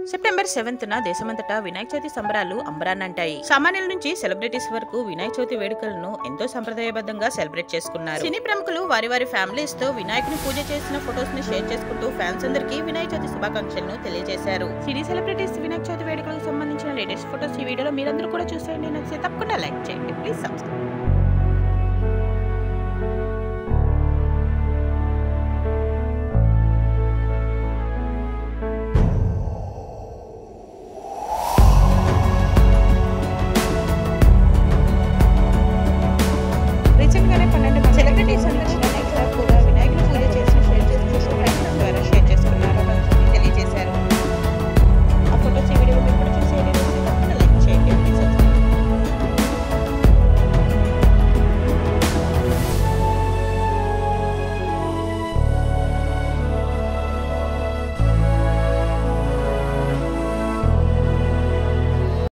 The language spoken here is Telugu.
సెప్టెంబర్ 7న దేశమంతటా వినాయక చవితి సంబరాలు అంబరాన్నంటాయి. సామాన్యుల నుంచి సెలబ్రిటీస్ వరకు వినాయక చవితి వేడుకలను ఎంతో సంప్రదాయబద్ధంగా సెలబ్రేట్ చేసుకున్నారు. సినీ ప్రముఖులు వారి వారి ఫ్యామిలీస్ తో వినాయకుని పూజ చేసిన ఫొటోస్ ని షేర్ చేసుకుంటూ ఫ్యాన్స్ అందరికీ వినాయక చవితి శుభాకాంక్షలను తెలియజేశారు. సినీ సెలబ్రిటీస్ వినాయక చవితి వేడుకలకు సంబంధించిన లేటెస్ట్ ఫొటోస్ ఈ వీడియోలో మీరందరూ కూడా చూసేయండి. నచ్చితే తప్పకుండా లైక్ చేయండి. Please subscribe.